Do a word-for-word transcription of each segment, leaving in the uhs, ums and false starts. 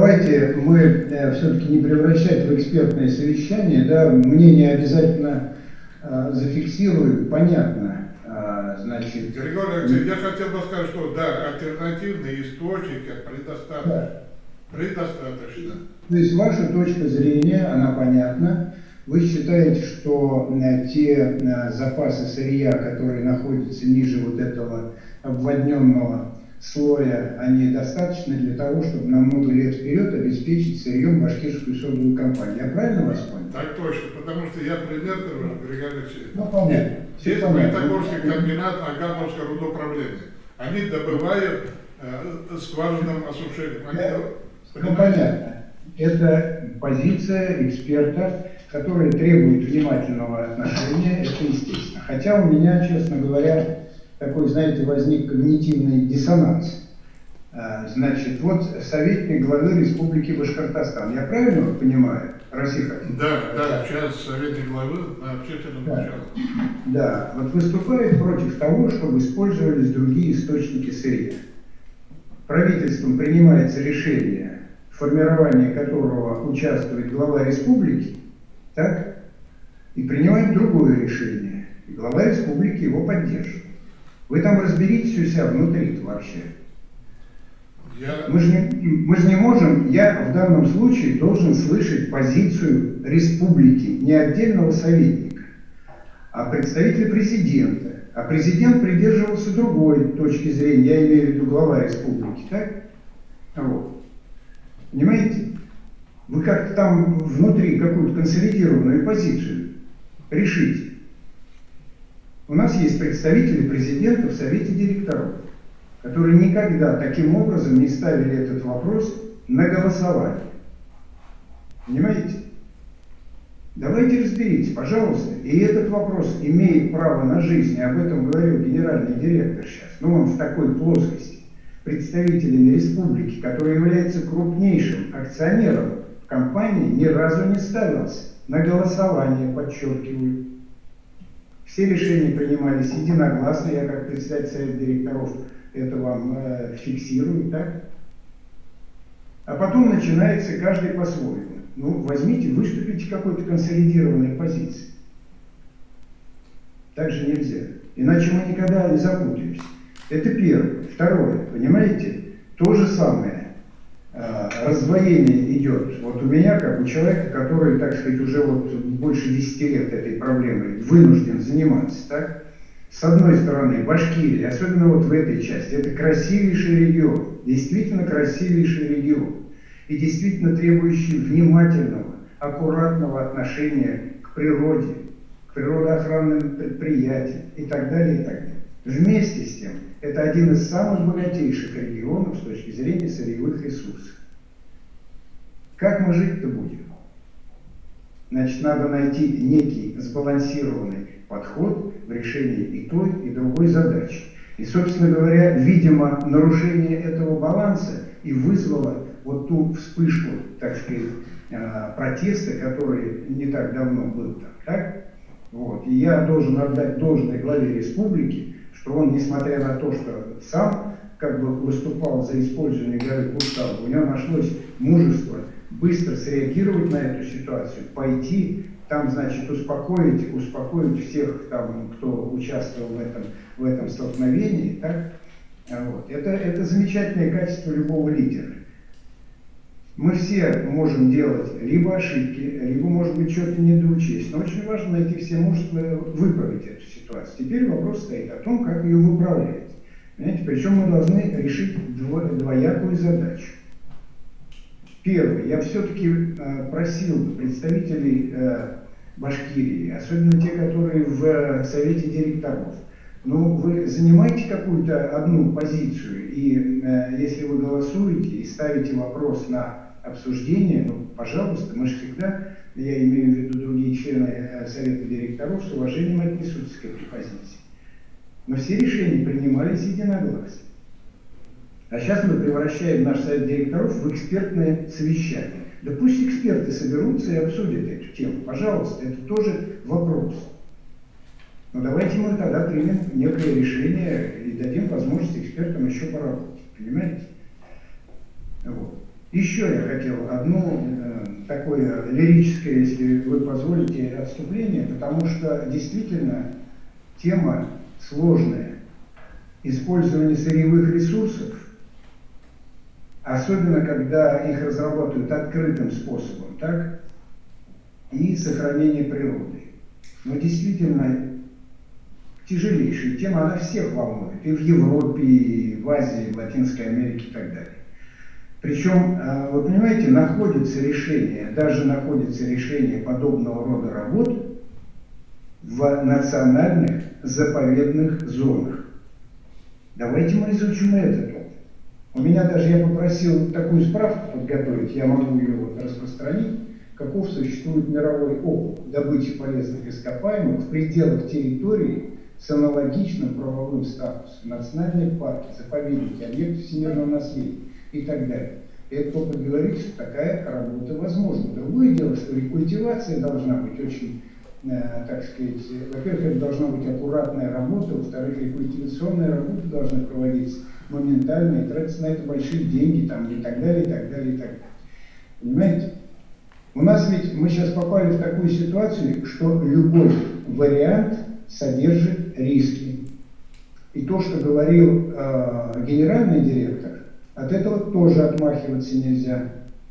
давайте мы э, все-таки не превращать в экспертное совещание, да, мнение обязательно э, зафиксируем, понятно. Э, значит, Григорий Алексеевич, я хотел бы сказать, что да, альтернативные источники предостаточно. Да. Предостаточно. То есть ваша точка зрения, она понятна. Вы считаете, что э, те э, запасы сырья, которые находятся ниже вот этого обводненного слоя, они достаточны для того, чтобы на много лет вперед обеспечить сырьем башкирскую содовую компанию. Я правильно вас понял? Так точно, потому что я пример привожу, Григорий Алексеевич. Ну, понятно. Есть Магнитогорский комбинат Агамовского рудоуправления. Они добывают э, скважинным осушением. Они, Да. понимаете? Ну, понятно. Это позиция эксперта, которая требует внимательного отношения, это естественно. Хотя у меня, честно говоря, такой, знаете, возник когнитивный диссонанс. Значит, вот советник главы Республики Башкортостан. Я правильно понимаю, Расиха? Да, да, сейчас советник главы на общественном да. начале. Да, вот выступает против того, чтобы использовались другие источники сырья. Правительством принимается решение, в формировании которого участвует глава республики, так? И принимает другое решение. И глава республики его поддерживает. Вы там разберитесь у себя внутри вообще. Я... Мы же не, мы же не можем, я в данном случае должен слышать позицию республики, не отдельного советника, а представителя президента. А президент придерживался другой точки зрения, я имею в виду глава республики, так? Вот. Понимаете? Вы как-то там внутри какую-то консолидированную позицию решите. У нас есть представители президента в Совете директоров, которые никогда таким образом не ставили этот вопрос на голосование. Понимаете? Давайте разберитесь, пожалуйста. И этот вопрос имеет право на жизнь, и об этом говорил генеральный директор сейчас. Но он в такой плоскости. Представителями республики, который является крупнейшим акционером в компании, ни разу не ставился на голосование, подчеркиваю. Все решения принимались единогласно, я как председатель совета директоров это вам э, фиксирую, так? А потом начинается каждый по-своему. Ну, возьмите, выступите какой-то консолидированной позиции. Так же нельзя. Иначе мы никогда не запутаемся. Это первое. Второе, понимаете, то же самое. Э, раздвоение идет. Вот у меня, как у человека, который, так сказать, уже вот больше десяти лет этой проблемой вынужден заниматься, так? С одной стороны, Башкирия, особенно вот в этой части, это красивейший регион, действительно красивейший регион, и действительно требующий внимательного, аккуратного отношения к природе, к природоохранным предприятиям и так далее, и так далее. Вместе с тем, это один из самых богатейших регионов с точки зрения сырьевых ресурсов. Как мы жить-то будем? Значит, надо найти некий сбалансированный подход в решении и той, и другой задачи. И, собственно говоря, видимо, нарушение этого баланса и вызвало вот ту вспышку, так сказать, протеста, который не так давно был там, так? Вот. И я должен отдать должное главе республики, что он, несмотря на то, что сам как бы выступал за использование горы Куртау, у него нашлось мужество быстро среагировать на эту ситуацию, пойти там, значит, успокоить, успокоить всех, там, кто участвовал в этом, в этом столкновении. Так? Вот. Это, это замечательное качество любого лидера. Мы все можем делать либо ошибки, либо, может быть, что-то недоучесть. Но очень важно найти все мужество выправить эту ситуацию. Теперь вопрос стоит о том, как ее выправлять. Понимаете? Причем мы должны решить дво, двоякую задачу. Первое. Я все-таки э, просил представителей э, Башкирии, особенно те, которые в э, Совете директоров, ну, вы занимаете какую-то одну позицию, и э, если вы голосуете и ставите вопрос на обсуждение, ну, пожалуйста, мы же всегда, я имею в виду другие члены э, Совета директоров, с уважением отнесутся к этой позиции. Но все решения принимались единогласно. А сейчас мы превращаем наш совет директоров в экспертное совещание. Да пусть эксперты соберутся и обсудят эту тему. Пожалуйста, это тоже вопрос. Но давайте мы тогда примем некое решение и дадим возможность экспертам еще поработать. Понимаете? Вот. Еще я хотел одно э, такое лирическое, если вы позволите, отступление, потому что действительно тема сложная. Использование сырьевых ресурсов, особенно когда их разрабатывают открытым способом, так, и сохранение природы. Но действительно тяжелейшая тема, она всех волнует, и в Европе, и в Азии, в Латинской Америке и так далее. Причем, вы понимаете, находится решение, даже находится решение подобного рода работ в национальных заповедных зонах. Давайте мы изучим этот опыт. У меня даже, я попросил такую справку подготовить, я могу ее вот распространить, каков существует мировой опыт добычи полезных ископаемых в пределах территории с аналогичным правовым статусом: национальные парки, заповедники, объекты всемирного наследия и так далее. И этот опыт говорит, что такая работа возможна. Другое дело, что рекультивация должна быть очень, э, так сказать, во-первых, это должна быть аккуратная работа, во-вторых, рекультивационные работы должны проводиться моментально, и тратятся на это большие деньги, там, и так далее, и так далее, и так далее. Понимаете? У нас ведь, мы сейчас попали в такую ситуацию, что любой вариант содержит риски. И то, что говорил э, генеральный директор, от этого тоже отмахиваться нельзя.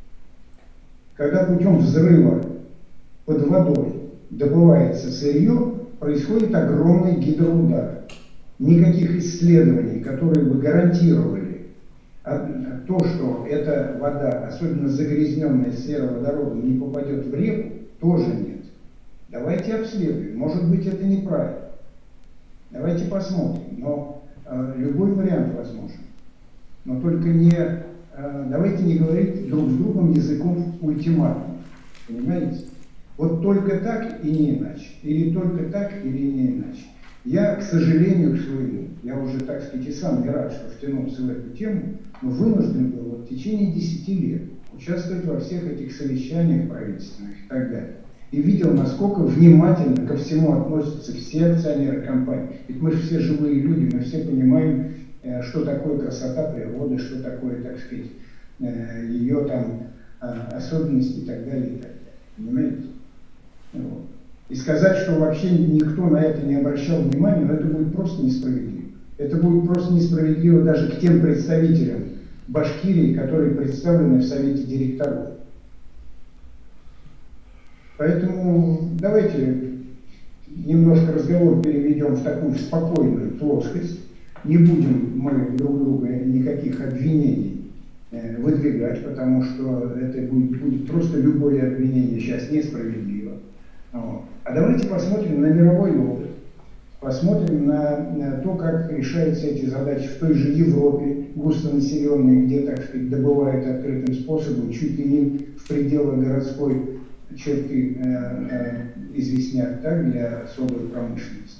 Когда путем взрыва под водой добывается сырье, происходит огромный гидроудар. Никаких исследований, которые бы гарантировали то, что эта вода, особенно загрязненная сероводородом, не попадет в реку, тоже нет. Давайте обследуем. Может быть, это неправильно. Давайте посмотрим. Но э, любой вариант возможен. Но только не, э, давайте не говорить друг с другом языком ультиматумов. Понимаете? Вот только так и не иначе. Или только так, или не иначе. Я, к сожалению, к своему, я уже, так сказать, и сам не рад, что втянулся в эту тему, но вынужден был вот в течение десяти лет участвовать во всех этих совещаниях правительственных и так далее. И видел, насколько внимательно ко всему относятся все акционеры компании. Ведь мы же все живые люди, мы все понимаем, что такое красота природы, что такое, так сказать, ее там особенности и так далее, и так далее. Понимаете? Вот. И сказать, что вообще никто на это не обращал внимания, но это будет просто несправедливо. Это будет просто несправедливо даже к тем представителям Башкирии, которые представлены в Совете директоров. Поэтому давайте немножко разговор переведем в такую спокойную плоскость. Не будем мы друг друга никаких обвинений э, выдвигать, потому что это будет, будет просто любое обвинение сейчас несправедливо. Вот. А давайте посмотрим на мировой опыт, посмотрим на, на то, как решаются эти задачи в той же Европе, густонаселенной, где, так сказать, добывают открытым способом, чуть ли не в пределах городской черты э, э, известняк, так, для особой промышленности.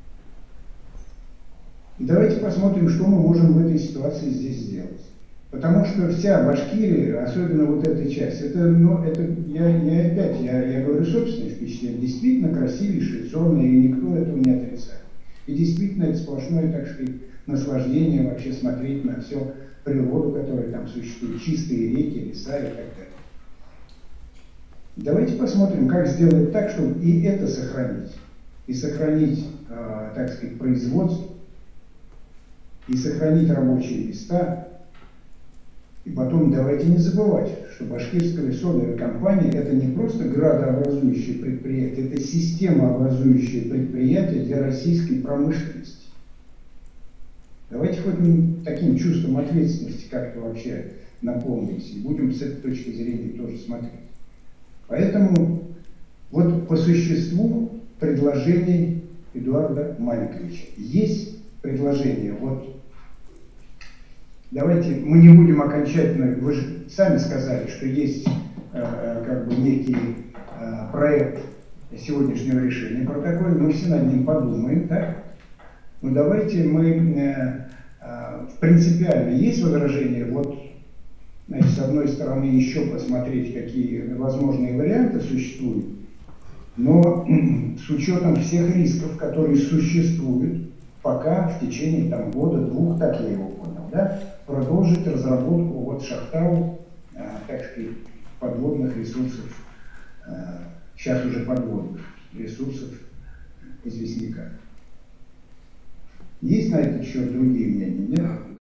И давайте посмотрим, что мы можем в этой ситуации здесь сделать. Потому что вся Башкирия, особенно вот эта часть, это, ну, это я, я опять, я, я говорю собственное впечатление, действительно красивейшая зона, и никто этого не отрицает. И действительно это сплошное, так сказать, наслаждение вообще смотреть на всю природу, которая там существует, чистые реки, леса и так далее. Давайте посмотрим, как сделать так, чтобы и это сохранить. И сохранить, э, так сказать, производство, и сохранить рабочие места. И потом давайте не забывать, что Башкирская содовая компания — это не просто градообразующее предприятие, это системообразующее предприятие для российской промышленности. Давайте хоть таким чувством ответственности как-то вообще наполнимся и будем с этой точки зрения тоже смотреть. Поэтому вот по существу предложений Эдуарда Маликовича. Есть предложение, вот давайте мы не будем окончательно, вы же сами сказали, что есть э, как бы некий э, проект сегодняшнего решения протокола, мы все над ним подумаем, так? Ну давайте мы, э, э, принципиально есть возражения, вот, значит, с одной стороны еще посмотреть, какие возможные варианты существуют, но с учетом всех рисков, которые существуют, пока в течение там, года-двух, так я его понял, да, продолжить разработку вот Шахтау, так сказать, подводных ресурсов, сейчас уже подводных ресурсов известняка. Есть на этот счет другие мнения? Нет?